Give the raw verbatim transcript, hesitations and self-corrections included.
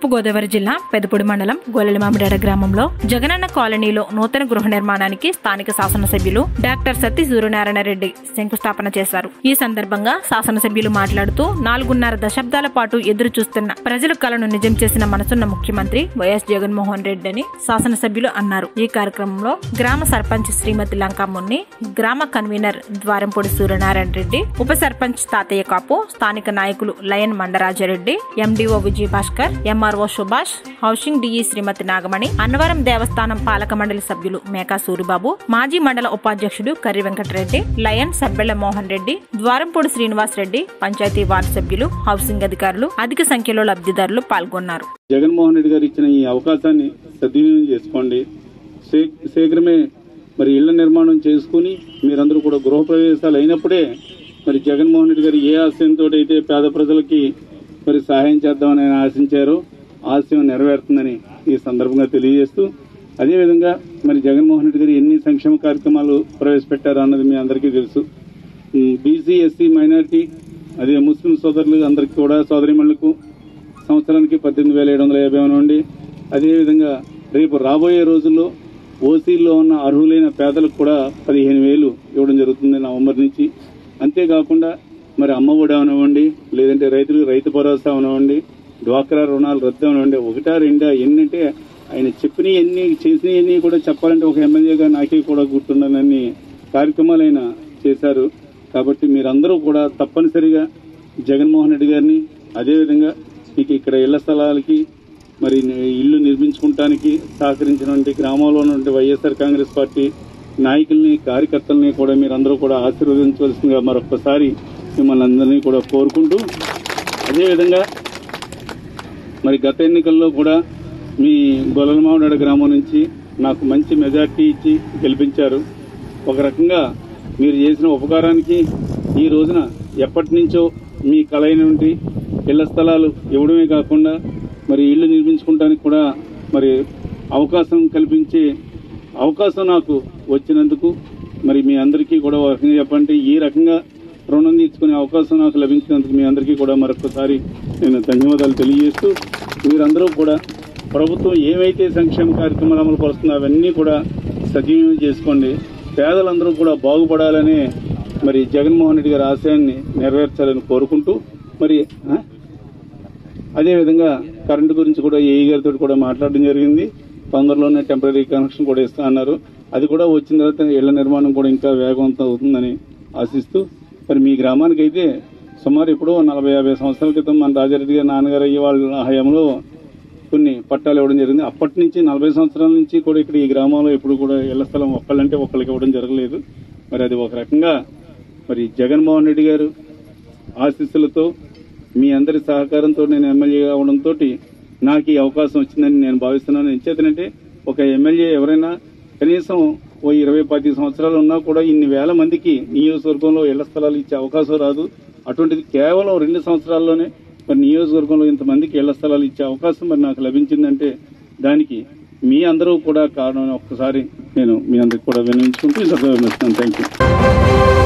తూర్పు గోదావరి జిల్లా పెదపూడి మండలం గొల్లెలమామిడాడ గ్రామంలో జగనన్న కాలనీలో నూతన గృహ నిర్మాణానికి స్థానిక శాసనసభ్యులు డాక్టర్ సత్తి సూర్యనారాయణ రెడ్డి శంకుస్థాపన చేశారు. ఈ సందర్భంగా శాసనసభ్యులు మాట్లాడుతూ నాలుగున్నర దశాబ్దాల పాటు ఎదురు చూస్తున్న ప్రజల కలను నిజం చేసిన మనసున్న ముఖ్యమంత్రి వైఎస్ జగన్మోహన్ రెడ్డి అని శాసనసభ్యులు అన్నారు. ఈ కార్యక్రమంలో గ్రామ సర్పంచ్ శ్రీమతి లంకమ్ముని, గ్రామ కన్వీనర్ ద్వారంపూడి సూర్యనారాయణ రెడ్డి, ఉప సర్పంచ్ తాతయ్య కాపు, స్థానిక నాయకులు lion Mandarajareddy, MDO Vijay Bhaskar, MRO Subhash, housing DE Srimati Nagamani, Annavaram దేవస్థానం పాలక మండలి సభ్యులు మేకా సూరిబాబు, మాజీ మండల ఉపాధ్యక్షుడు కర్రి వెంకటరెడ్డి, లయన్ సబ్బెళ్ల మోహన్ రెడ్డి, ద్వారంపూడి శ్రీనివాస్ రెడ్డి, పంచాయతీ వార్డు సభ్యులు, హౌసింగ్ అధికారులు, అధిక సంఖ్యలో లబ్ధిదారులు పాల్గొన్నారు. జగన్మోహన్ రెడ్డి గారు ఇచ్చిన ఈ అవకాశాన్ని సద్వినియోగం చేసుకోండి. శీఘ్రమే మరి ఇళ్ల నిర్మాణం చేసుకుని మీరందరూ కూడా గృహప్రవేశాలు అయినప్పుడే మరి జగన్మోహన్ రెడ్డి గారు ఏ ఆశయంతో అయితే పేద ప్రజలకి మరి సహాయం చేద్దామని ఆయన ఆశించారో ఆశయం నెరవేరుతుందని ఈ సందర్భంగా తెలియజేస్తూ, అదేవిధంగా మరి జగన్మోహన్ రెడ్డి గారు ఎన్ని సంక్షేమ కార్యక్రమాలు ప్రవేశపెట్టారో అన్నది మీ అందరికీ తెలుసు. బీసీ, ఎస్సీ, మైనారిటీ, అదే ముస్లిం సోదరులు అందరికీ కూడా సోదరిమణులకు సంవత్సరానికి పద్దెనిమిది వేల ఏడు వందల యాభై నుండి, అదేవిధంగా రేపు రాబోయే రోజుల్లో ఓసీల్లో ఉన్న అర్హులైన పేదలకు కూడా పదిహేను వేలు ఇవ్వడం జరుగుతుంది నవంబర్ నుంచి. అంతేకాకుండా మరి అమ్మఒడి అవనివ్వండి, లేదంటే రైతులకు రైతు భరోసా అవనివ్వండి, డ్వాక్రా రుణాలు రద్దు అవనివ్వండి, ఒకటా రెండా ఎన్నంటే ఆయన చెప్పినవి ఎన్ని చేసినవన్నీ కూడా చెప్పాలంటే ఒక ఎమ్మెల్యేగా నాకే కూడా గుర్తుండనన్ని కార్యక్రమాలు ఆయన చేశారు. కాబట్టి మీరందరూ కూడా తప్పనిసరిగా జగన్మోహన్ రెడ్డి గారిని, అదేవిధంగా మీకు ఇక్కడ ఇళ్ల స్థలాలకి మరి ఇళ్లు నిర్మించుకోవడానికి సహకరించినటువంటి గ్రామంలో ఉన్నటువంటి వైఎస్ఆర్ కాంగ్రెస్ పార్టీ నాయకుల్ని, కార్యకర్తల్ని కూడా మీరందరూ కూడా ఆశీర్వదించవలసిందిగా మరొకసారి మిమ్మల్ని అందరినీ కూడా కోరుకుంటూ, అదేవిధంగా మరి గత ఎన్నికల్లో కూడా మీ గొల్లెలమామిడాడ గ్రామం నుంచి నాకు మంచి మెజార్టీ ఇచ్చి గెలిపించారు. ఒక రకంగా మీరు చేసిన ఉపకారానికి ఈ రోజున ఎప్పటి నుంచో మీ కలైనటువంటి ఇళ్ల స్థలాలు ఇవ్వడమే కాకుండా మరి ఇళ్లు నిర్మించుకోవడానికి కూడా మరి అవకాశం కల్పించే అవకాశం నాకు వచ్చినందుకు మరి మీ అందరికీ కూడా ఒక రకంగా చెప్పండి, ఈ రకంగా రుణం తీర్చుకునే అవకాశం నాకు లభించినందుకు మీ అందరికీ కూడా మరొకసారి నేను ధన్యవాదాలు తెలియజేస్తూ, మీరందరూ కూడా ప్రభుత్వం ఏవైతే సంక్షేమ కార్యక్రమాలు అమలు పరుస్తుందో అవన్నీ కూడా సద్వినియోగం చేసుకోండి. పేదలందరూ కూడా బాగుపడాలనే మరి జగన్మోహన్ రెడ్డి గారి ఆశయాన్ని నెరవేర్చాలని కోరుకుంటూ, మరి అదేవిధంగా కరెంటు గురించి కూడా ఏఈ గారితో కూడా మాట్లాడడం జరిగింది. తొందరలోనే టెంపరీ కనెక్షన్ కూడా ఇస్తా అన్నారు. అది కూడా వచ్చిన తర్వాత ఇళ్ల నిర్మాణం కూడా ఇంకా వేగవంతం అవుతుందని ఆశిస్తూ, మరి మీ గ్రామానికి అయితే సుమారు ఇప్పుడు నలభై యాభై సంవత్సరాల క్రితం మన రాజారెడ్డి గారి నాన్నగారు అయ్యే వాళ్ళ హయాంలో కొన్ని పట్టాలు ఇవ్వడం జరిగింది. అప్పటి నుంచి నలభై సంవత్సరాల నుంచి కూడా ఇక్కడ ఈ గ్రామంలో ఎప్పుడు కూడా ఇళ్ల స్థలం ఒక్కళ్ళంటే ఒక్కళ్ళకి ఇవ్వడం జరగలేదు. మరి అది ఒక రకంగా మరి జగన్మోహన్ రెడ్డి గారు ఆశీస్సులతో మీ అందరి సహకారంతో నేను ఎమ్మెల్యే అవడంతో నాకు ఈ అవకాశం వచ్చిందని నేను భావిస్తున్నాను. ఎంచేతనంటే ఒక ఎమ్మెల్యే ఎవరైనా కనీసం ఓ ఇరవై పది సంవత్సరాలు ఉన్నా కూడా ఇన్ని వేల మందికి నియోజకవర్గంలో ఇళ్ల స్థలాలు ఇచ్చే అవకాశం రాదు. అటువంటిది కేవలం రెండు సంవత్సరాల్లోనే మరి నియోజకవర్గంలో ఇంతమందికి ఇళ్ల స్థలాలు ఇచ్చే అవకాశం మరి నాకు లభించిందంటే దానికి మీ అందరూ కూడా కారణం ఒక్కసారి నేను మీ అందరికి కూడా వినియోగించుకుంటూ థ్యాంక్ యూ.